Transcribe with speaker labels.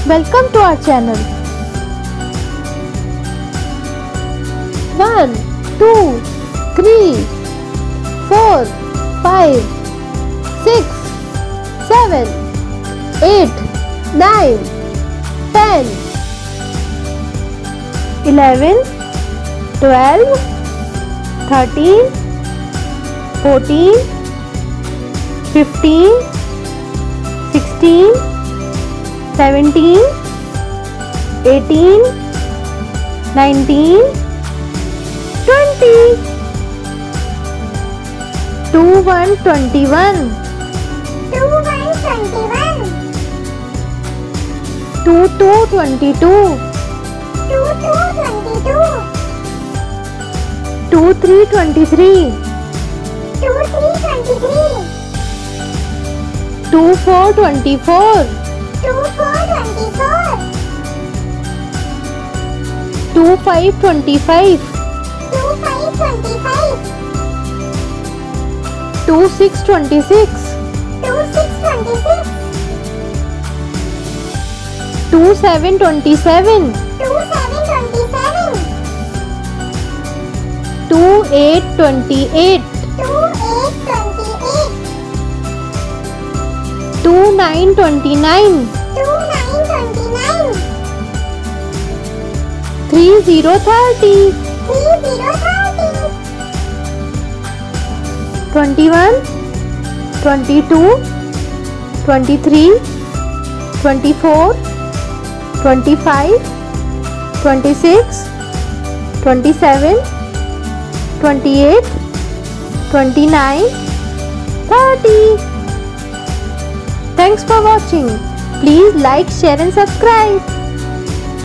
Speaker 1: Welcome to our channel. 1, 2, 3, 4, 5, 6, 7, 8, 9, 10, 11, 12, 13, 14, 15, 16, 17, 18, 19, 20. 2, 1, 21.
Speaker 2: 2, 1, 21.
Speaker 1: 2, 2, 22.
Speaker 2: 2, 2, 22.
Speaker 1: 2, 3, 23.
Speaker 2: 2, 3, 23.
Speaker 1: 2, 4, 24.
Speaker 2: 2, 4, 24.
Speaker 1: 2, 5, 25.
Speaker 2: 2, 5, 25.
Speaker 1: 2, 6, 26.
Speaker 2: 2, 6, 26.
Speaker 1: 2, 7, 27.
Speaker 2: 2, 7, 27.
Speaker 1: 2, 8, 28.
Speaker 2: 2, 8, 28.
Speaker 1: 2, 9, 29.
Speaker 2: 2, 9, 29.
Speaker 1: 3, 0, 30.
Speaker 2: 3, 0, 30.
Speaker 1: 21, 22, 23, 24, 25, 26, 27, 28, 29, 30. Thanks for watching. Please like, share and subscribe.